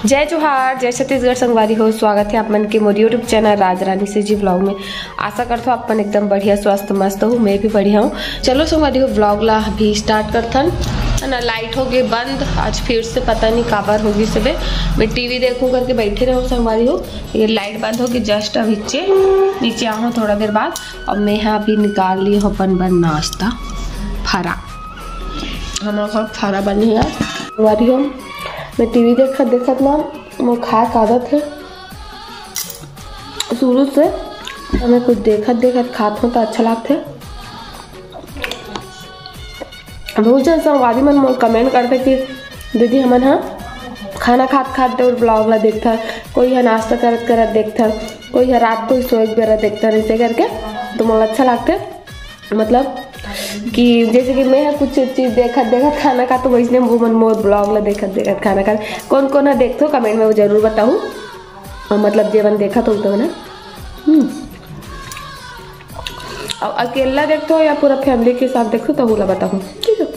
जय जोहार, जय छत्तीसगढ़ संगवारी हो। स्वागत है आप मन के मोर यूट्यूब चैनल राज रानी से जी व्लॉग में। आशा करते हो अपन एकदम बढ़िया स्वस्थ मस्त हो। मैं भी बढ़िया हूँ। चलो संगवारी हो, व्लॉग ला भी स्टार्ट करथन है ना। लाइट हो गई बंद आज फिर से, पता नहीं काबर होगी सुबह। मैं टीवी देखूं करके बैठे रहो संगवारी हो, ये लाइट बंद होगी जस्ट अभी नीचे आऊँ थोड़ा देर बाद। और मैं यहाँ अभी निकाल ली हूँ अपन बन नाश्ता फरा। हमारा घर फरा बनी है संगवारी हो। मैं टीवी देखत ना मैं खाए का आदत है शुरू से। हमें कुछ देखत खात हूँ तो अच्छा लगता है। बहुत जन संगवारी मन कमेंट करते कि दीदी हमन हाँ खाना खात और ब्लॉग ला देखता, कोई है नाश्ता करत देखता, कोई है रात को सोए बेरा देखता, ऐसे करके तो मुझे अच्छा लगता है। मतलब कि जैसे कि मैं कुछ चीज़ देखत खाना खा तो वैसे वो मन मोर ब्लॉग ला देखत खाना खा। कौन कौन है देखते हो कमेंट में वो जरूर बताऊँ। मतलब जीवन देखा तो ना और अकेला देखते हो या पूरा फैमिली के साथ देखते हो तो बोला बताऊँ, ठीक है।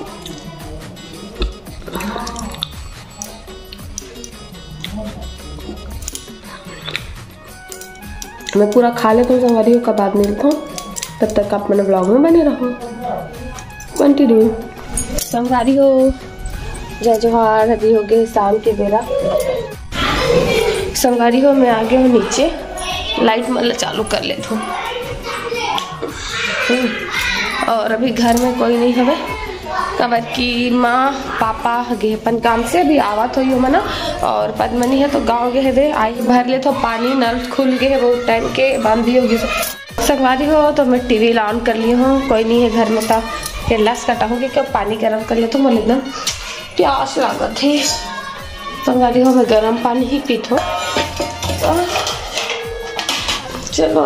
मैं पूरा खा लेता हूँ संगवारी का बाद मिलता हूँ। तब तक आप मेरे ब्लॉग में बने रहो। कंटिन्यू संगवारी हो। जय जोहार। अभी हो गए शाम के बेरा संगवारी हो। मैं आ गया हूँ नीचे, लाइट मतलब चालू कर लेता हूँ। और अभी घर में कोई नहीं हवे कबर की माँ पापा गे अपन काम से अभी आवत हो मना। और पद्मनी है तो गाँव गए वे आई भर ले तो पानी नल खुल गए बहुत टाइम के बंद भी होगी संगवारी हो। तो मैं टीवी ऑन कर ली हूँ, कोई नहीं है घर में तो गिलास कटाऊंगी कब पानी गर्म कर ले तो मुझे एकदम प्यास लागत है संगवारी हो। मैं गर्म पानी ही पीत हूँ। चलो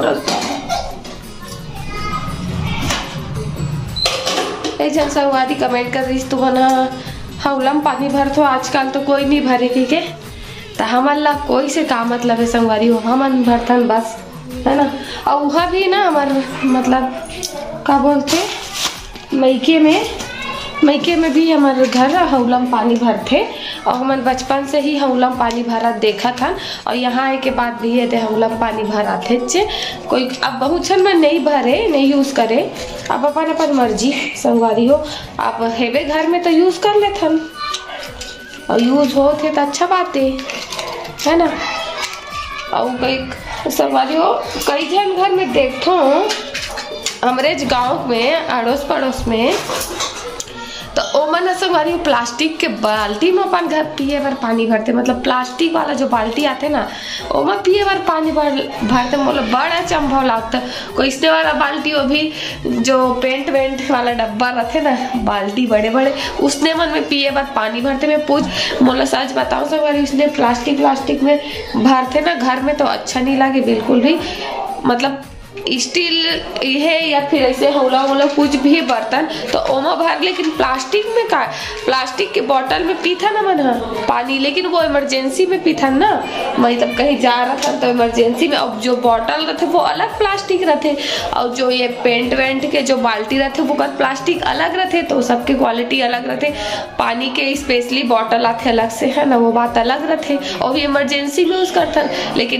एक जन संगवारी कमेंट कर रही तू बना हौलम पानी भर तो आजकल तो कोई नहीं भरे की के तो हमारे ला कोई से का मतलब है संगवारी हो। हम भरतन बस है ना। और वहाँ भी ना हमारे मतलब क्या बोलते मैके में भी हमारे घर हौलम पानी भरते। और हमारे बचपन से ही हौलम पानी भरा देखा था। और यहाँ आए के बाद भी ये हौलम पानी भरा थे कोई। अब बहुत छन में नहीं भरे नहीं यूज़ करे, अब अपन मर्जी संगवारी हो। आप हेवे घर में तो यूज़ कर लेते और यूज़ हो थे तो अच्छा बात है ना। और कई संगवारी हो कई जन घर में देखो हमारे गांव में अड़ोस पड़ोस में तो ओमन संगवारी प्लास्टिक के बाल्टी में अपन घर पिए बार पानी भरते। मतलब प्लास्टिक वाला जो बाल्टी आते ना ओमा पिए बार पानी भरते। मतलब बड़ा चंभव लगता। कोई इसने वाला बाल्टी वो भी जो पेंट वेंट वाला डब्बा रहते ना बाल्टी बड़े बड़े उसने मन में पिए बार पानी भरते। मैं पूछ मोला सच बताऊँ संगवारी उसने प्लास्टिक में भरते ना घर में तो अच्छा नहीं लगे बिल्कुल भी। मतलब स्टील है या फिर ऐसे हौला कुछ भी बर्तन तो ओमा भर, लेकिन प्लास्टिक में का प्लास्टिक के बोतल में पीथा ना मन पानी। लेकिन वो इमरजेंसी में पीथा ना, मैं तब कहीं जा रहा था तो इमरजेंसी में। अब जो बोतल रहते वो अलग प्लास्टिक रहते और जो ये पेंट वेंट के जो बाल्टी रहते वो प्लास्टिक अलग रहते। तो सबके क्वालिटी अलग रहते। पानी के स्पेशली बोतल आते अलग से है ना, वो बात अलग रहते और भी इमरजेंसी में यूज करते। लेकिन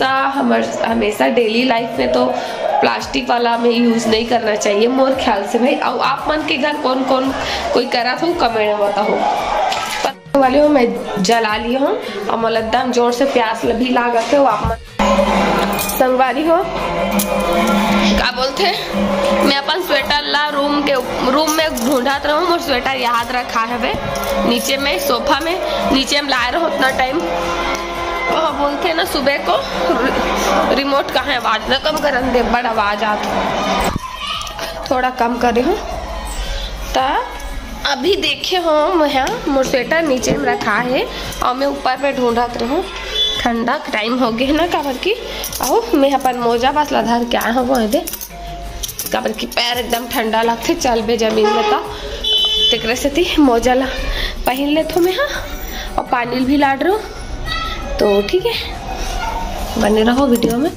हमेशा डेली लाइफ में तो प्लास्टिक वाला में यूज नहीं करना चाहिए मोर ख्याल से भाई। और आप मन के घर कौन कोई करा था कमेंट में बताओ। वाले हो मैं जला ली हूँ और मतलब एकदम जोर से प्यास भी लागत है। वो आप संगवारी हो क्या बोलते मैं अपन स्वेटर ला रूम में ढूंढत रहूँ। मोर स्वेटर याद रखा है वे नीचे में सोफा में नीचे में लाए रहो उतना टाइम। बोलते ना सुबह को रिमोट कहाँ है आवाज ना कम करन दे बड़ा आवाज आता थोड़ा कम करे हो। तो अभी देखे हो मैं मोर स्वेटर नीचे में रखा है और मैं ऊपर पे ढूंढत रहूँ। ठंडा टाइम हो गया ना काबर की। आओ मैं अपन मोजा बस लधार क्या हो वो दे काबर की पैर एकदम ठंडा लगते चल बे जमीन में तो से थी मोजा ला पहन ले थो मैं और पानी भी लाड रहा तो ठीक है बने रहो वीडियो में।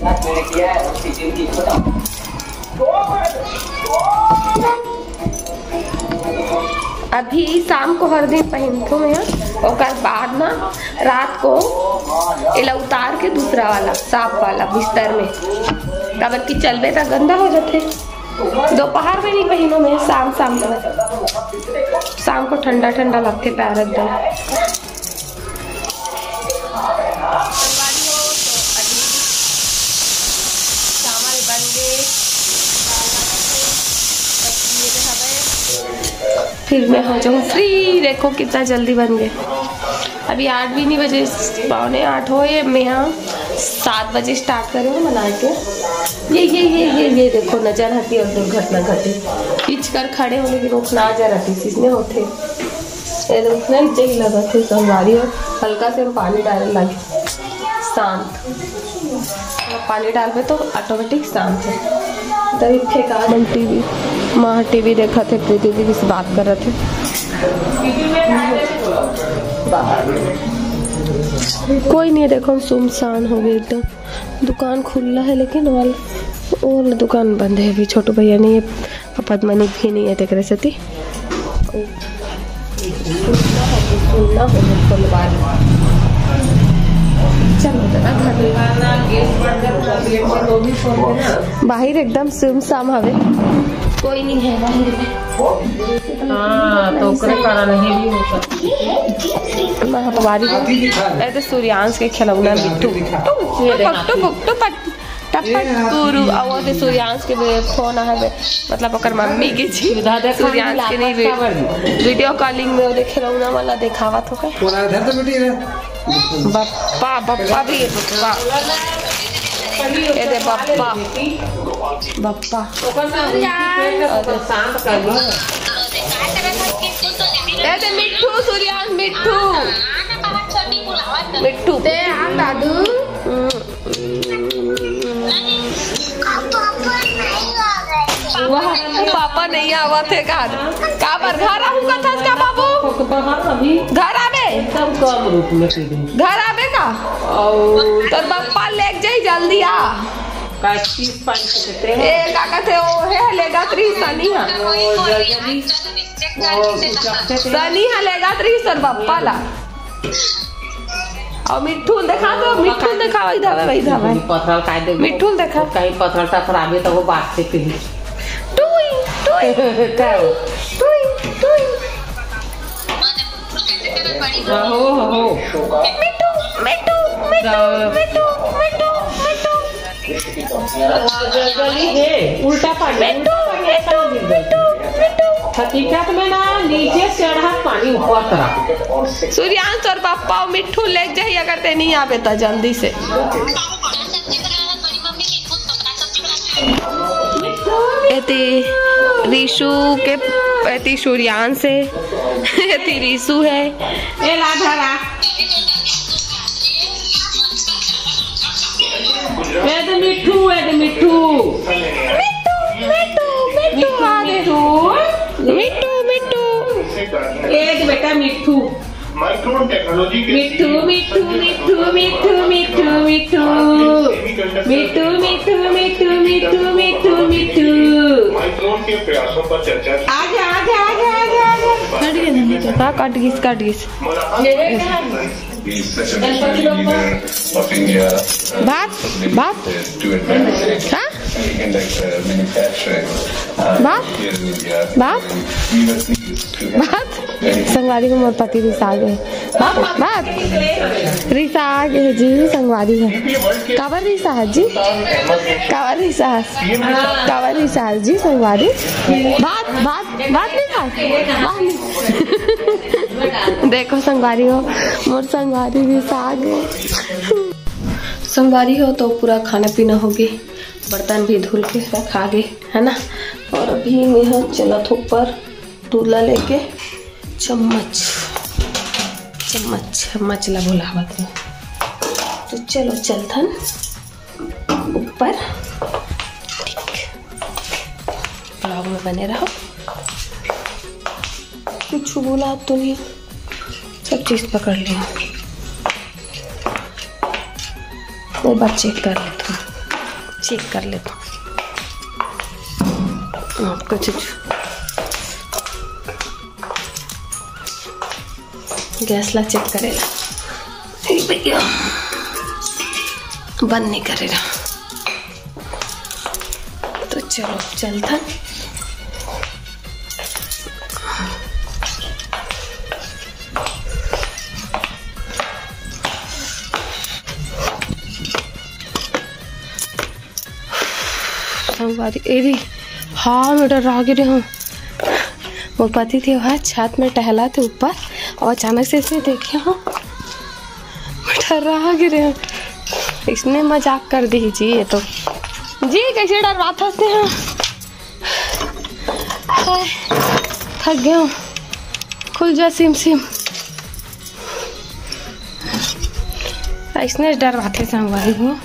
अभी शाम को हर दिन पहनथो मैं, और बाद ना रात को एला उतार के दूसरा वाला साफ वाला बिस्तर में, तब की चलबे तो गंदा हो जाते। दोपहर में नहीं पहनो मैं, शाम शाम को ठंडा ठंडा लगते पैर एकदम। फिर मैं हो जाऊँ फ्री। देखो कितना जल्दी बन गए। अभी 8 भी नहीं बजे, 7:45 हो। ये मैं यहाँ 7 बजे स्टार्ट करेंगे बना के। ये देखो नजर हटी और दुर्घटना घटी। खींच कर खड़े होने की रोक ना जा रही इसने होते उतना ही चाहिए लगा थे संगवारी। और हल्का से हम पानी डालने लगे, शांत पानी डाल पे तो ऑटोमेटिक शांत है। तभी फेंका हम टीवी, माँ टीवी देखा थे, प्रीति जी किसी बात कर रहे थे। कोई नहीं है, देखो हम सुनसान हो गए एकदम। दुकान खुला है लेकिन और दुकान बंद है। अभी छोटू भैया नहीं है, पद्मनी भी नहीं है, देख रहे सती। बाहर एकदम सुमसाम हवे, कोई नहीं है बाहर में। तो ऐसे सूर्यांश के खिलौना मिट्टू सूर्यांश के फोन है, मतलब अगर मम्मी के सूर्यांश के नहीं वीडियो कॉलिंग में वो खिलौना वाला दिखावा तो बप्पा बप्पा भी है, बप्पा बप्पा मिट्टू सूर्यांश मिट्टू मिट्टू दादू पापा नहीं आवा थे घर का पर घर आऊंगा था इसका बाबू घर आवे घर आवे का तो पापा ले जाई जल्दी आ काका थे ओ है लेगा 3 सनी लेगा 3 बापा ला। और मिट्टू देखा तो मिट्टू देखा वही धावे पत्थर काट दे मिट्टू देखा कहीं पत्थर सा खराबे तो वो बात से कही टुई टुई टुई टुई हो मिट्टू मिट्टू मिट्टू मिट्टू मिट्टू गली है उल्टा पानी मिट्टू मिट्टू मिट्टू हकीकत में ना नीचे चढ़ा पानी ऊपर तरफ। सूर्यांश और पापा मिट्टू ले जाइए अगर ते नहीं आवे तो जल्दी से। रिशु के एती सूर्यांश है, एती रिशु है। ए लाधरा मिट्टू मिट्टू मिट्टू मिट्टू एक बेटा मिट्टू माइक्रोन टेक्नोलॉजी मिट्टू मिट्टू मिट्टू मिट्टू मिट्टू मिट्टू मिट्टू मिट्टू मिट्टू मिट्टू मिट्टू मिट्टू माइक्रोन के प्रयासों पर चर्चा। आगे आगे आगे आगे आगे काट गीस बात बात बात बात संगवारी को मोर पति रिसा गए बात रिसा आ गए जी संगवारी है कावर रिसा है जी कावर रिसा है जी संगवारी बात बात बात नहीं देखो संगवारी हो मोर संगवारी रिसा आ गए। संगवारी हो तो पूरा खाना पीना हो गए, बर्तन भी धुल के रखा गए है ना। और अभी मैं चला था ऊपर दूल्हा लेके चम्मच ला बोलावत है तो चलो चलथन ऊपर। ठीक ब्लॉग में बने रहो, कुछ बोला तो नहीं, सब चीज पकड़ लिया। एक बार चेक कर लेता हूँ कुछ गैस ला चेक करेला भैया बंद नहीं करेगा। तो चलो चलता। एरी हाँ मैं डरा गिरे हूँ। वो पति थे वहाँ छत में टहला थे ऊपर और अचानक से इसने देखे हूँ मैं डरा गिरे हूँ। इसने मजाक कर दी जी। ये तो जी कैसे डरवाते हैं। थक गया हूँ। खुल जा सिम सिम। इसने डरवाते संगवारी हूँ।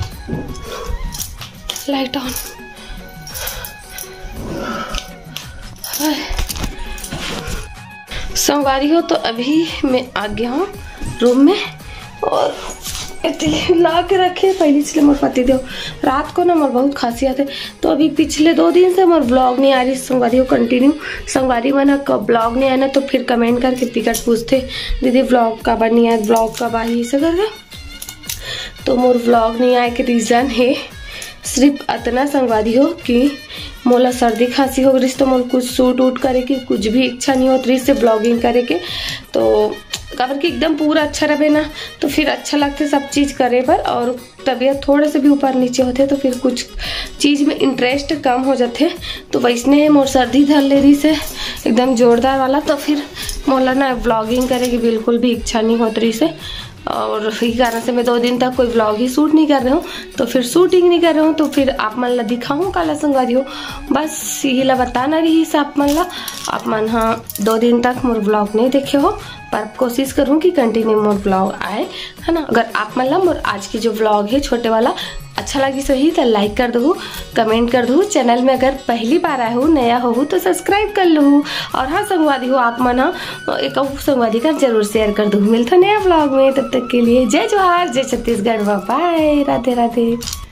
Light on. संगवारी हो तो अभी मैं आ गया हूँ रूम में और ला के रखे पहले इसलिए मोर पति दो रात को ना मोर बहुत खासियत है। तो अभी पिछले 2 दिन से मोर ब्लॉग नहीं आ रही संगवारी हो कंटिन्यू। संगवारी मन कब ब्लॉग नहीं आना तो फिर कमेंट करके टिकट पूछते दीदी ब्लॉग कब नहीं आया ब्लॉग कब आई ऐसे करके। तो मोर ब्लॉग नहीं आए के रीज़न है सिर्फ इतना संगवारी हो कि मोला सर्दी खांसी हो रही तो मोल कुछ सूट वूट करे की कुछ भी इच्छा नहीं होती से ब्लॉगिंग करे के। तो काबर कि एकदम पूरा अच्छा रहे ना तो फिर अच्छा लगता है सब चीज़ करे पर। और तबीयत थोड़े से भी ऊपर नीचे होते तो फिर कुछ चीज़ में इंटरेस्ट कम हो जाते। तो वैसने मोर सर्दी धर ले रही से एकदम जोरदार वाला। तो फिर मोला ना ब्लॉगिंग करे की बिल्कुल भी इच्छा नहीं होती रही से। और इसी कारण से मैं 2 दिन तक कोई व्लॉग ही शूट नहीं कर रहा हूँ। तो फिर शूटिंग नहीं कर रहा हूँ तो फिर आप मन ला दिखाऊँ काला संगवारी हो। बस यही ला बताना रही से आप मन ला। आप मन हाँ 2 दिन तक मोर व्लॉग नहीं देखे हो पर कोशिश करूँ कि कंटिन्यू मोर व्लॉग आए है ना। अगर आप मन ला मोर आज की जो व्लॉग है छोटे वाला अच्छा लगी सही तो लाइक कर दो कमेंट कर दो। चैनल में अगर पहली बार आए हो नया हो तो सब्सक्राइब कर लो। और हाँ संगवारी हो आप मन एक संगवारी का जरूर शेयर कर दो। मिलता नया व्लॉग में तब तक के लिए जय जोहार जय छत्तीसगढ़ बाय राधे राधे।